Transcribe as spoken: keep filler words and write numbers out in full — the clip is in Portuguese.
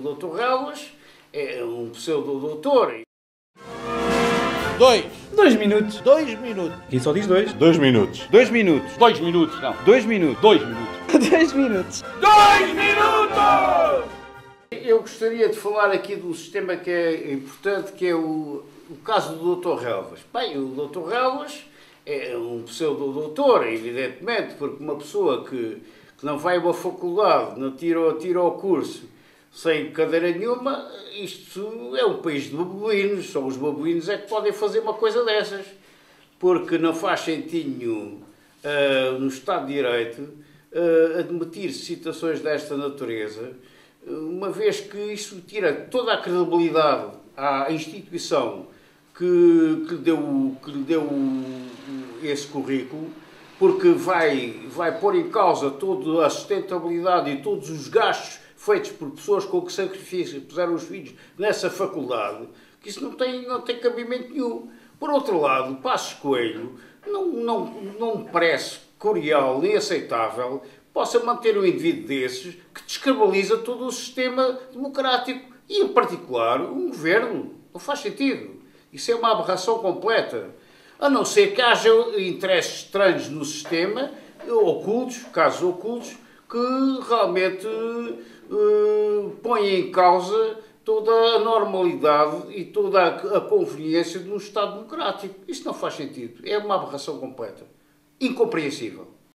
doutor Relvas é um pseudo-doutor. Dois. Dois minutos. Dois minutos. Quem só diz dois? Dois minutos. Dois minutos. Dois minutos, não. Dois minutos. Dois minutos. Dois minutos. Dois minutos! Eu gostaria de falar aqui do sistema que é importante, que é o, o caso do doutor Relvas. Bem, o doutor Relvas é um pseudo-doutor, evidentemente, porque uma pessoa que, que não vai a uma faculdade, não tira, tira o curso sem cadeira nenhuma, isto é um país de babuínos, só os babuínos é que podem fazer uma coisa dessas, porque não faz sentido uh, no Estado de Direito uh, admitir situações desta natureza, uma vez que isso tira toda a credibilidade à instituição que, que, lhe, deu, que lhe deu esse currículo, porque vai, vai pôr em causa toda a sustentabilidade e todos os gastos feitos por pessoas com que sacrifício puseram os filhos nessa faculdade, que isso não tem, não tem cabimento nenhum. Por outro lado, Passos Coelho não, não, não me parece cordial nem aceitável possa manter um indivíduo desses que descredibiliza todo o sistema democrático e, em particular, um governo. Não faz sentido. Isso é uma aberração completa. A não ser que haja interesses estranhos no sistema, ocultos, casos ocultos, que realmente uh, põem em causa toda a normalidade e toda a, a conveniência de um Estado democrático. Isso não faz sentido. É uma aberração completa. Incompreensível.